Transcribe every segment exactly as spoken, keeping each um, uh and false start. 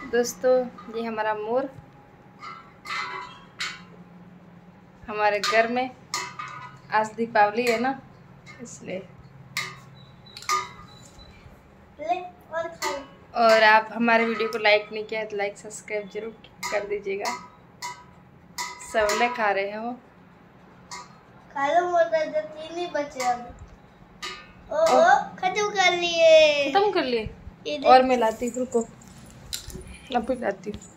दोस्तों ये हमारा मोर हमारे घर में, आज दीपावली है ना इसलिए। और, और आप हमारे वीडियो को लाइक नहीं किया तो लाइक सब्सक्राइब जरूर कर दीजिएगा। सबले खा रहे हैं वो, खा लो मोटा, जो तीन ही बचे अब। ओ ओ खत्म कर लिए खत्म कर लिए। और मैं लाती हूँ, रुको अभी लाती हूँ।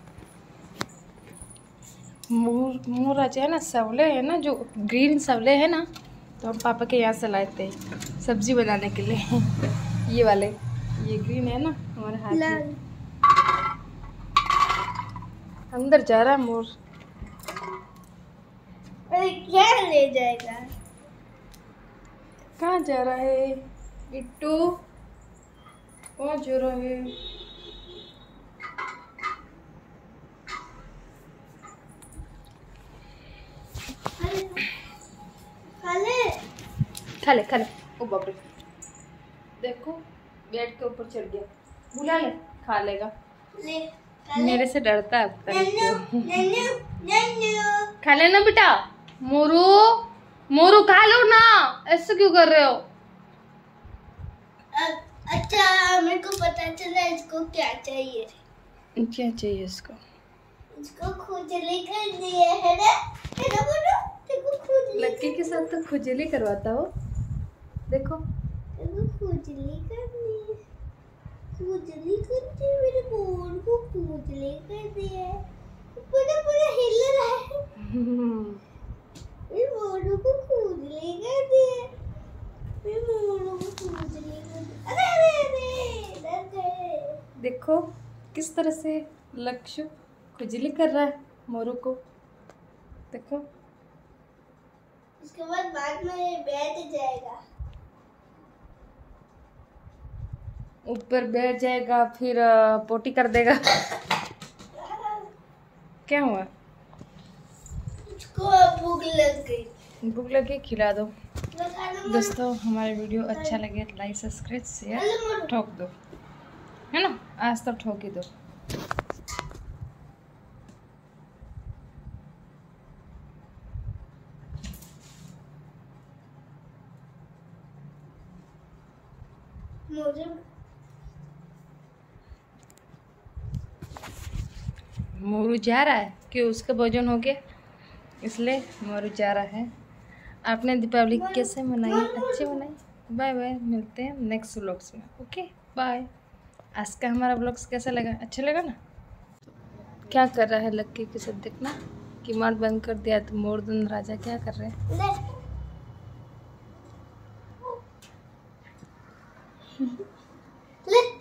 मोर मोर आज है ना, सवले है ना, जो ग्रीन सवले है ना, तो हम पापा के यहाँ से लाए थे सब्जी बनाने के लिए। ये वाले, ये ग्रीन है ना हमारे हाथ में। अंदर जा रहा है मोर। अरे क्या ले जाएगा? कहाँ जा रहा है बिट्टू? कौन जा रहा है? खा ले खा ले खा ले। ओ बाप रे, देखो बेड के ऊपर चढ़ गया। बुला ले, खा लेगा। ले मेरे से डरता है पता नहीं क्यों। नन्नू नन्नू खा लेना बेटा। मोरू मोरू खा लो ना, ऐसे क्यों कर रहे हो? अच्छा मेरे को पता चला इसको क्या चाहिए। क्या चाहिए इसको? इसको खुजली करनी है, है ना? है ना बोलो, देखो खुजली। लक्की के साथ तो खुजली करवाता हो, देखो। देखो खुजली करनी है, खुजली करनी है, मेरे बोल को खुजली करनी है। पूरा पूरा हिल रहा है। मेरे बोल को खुजली करनी है, मेरे बोल को खुजली करनी। अरे अरे अरे दर्द है। देखो किस तरह से लक्ष्य खुजली कर रहा है मोरू को, देखो। इसके बाद बाद में ये बैठ जाएगा, ऊपर बैठ जाएगा, फिर पोटी कर देगा। क्या हुआ? इसको भूख लग गई। भूख लगी, खिला दो। दोस्तों हमारे वीडियो अच्छा लगे तो लाइक सब्सक्राइब शेयर ठोक दो, है ना? आज तो ठोक ही दो। मोरू जा रहा है कि उसका भोजन हो गया, इसलिए मोरू जा रहा है। आपने दीपावली कैसे मनाई? अच्छे मनाई। बाय बाय, मिलते हैं नेक्स्ट व्लॉग्स में। Okay bye. आज का हमारा व्लॉग्स कैसा लगा? अच्छा लगा ना? क्या कर रहा है लक्की के साथ, देखना। कीमार्ट बंद कर दिया तो मोरदन राजा क्या कर रहे हैं? ले। ले।